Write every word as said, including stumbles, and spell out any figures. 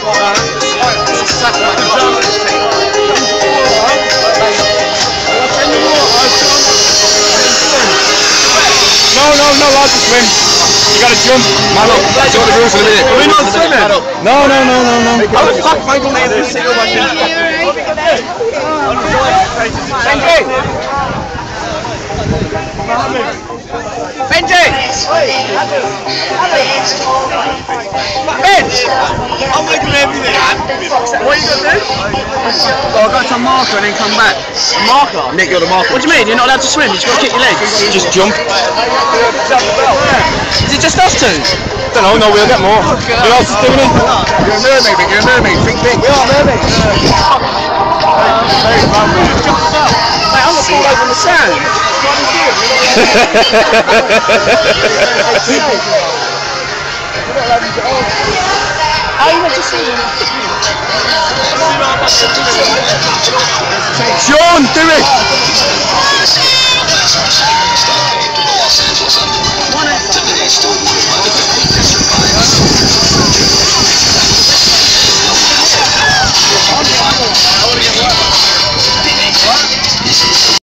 No, no, no, allowed to swim. You gotta jump. Man up. That's what the rules in a minute. Are we not swimming? No, no, no, no, no. How the fuck am I going to do this? Benji! Benji! I'm making everything. What are you going to do? Oh, I'll go to a marker and then come back. A marker? Nick, you're the marker. What do you mean? You're not allowed to swim? You've got to kick your legs. Just jump. Is it just us two? I don't know, no, we'll get more. Who else is doing it? You're a mermaid, mate. You're a mermaid. Think big. We are mermaids. Mate, I'm going to fall over in the sand. Sean, do it!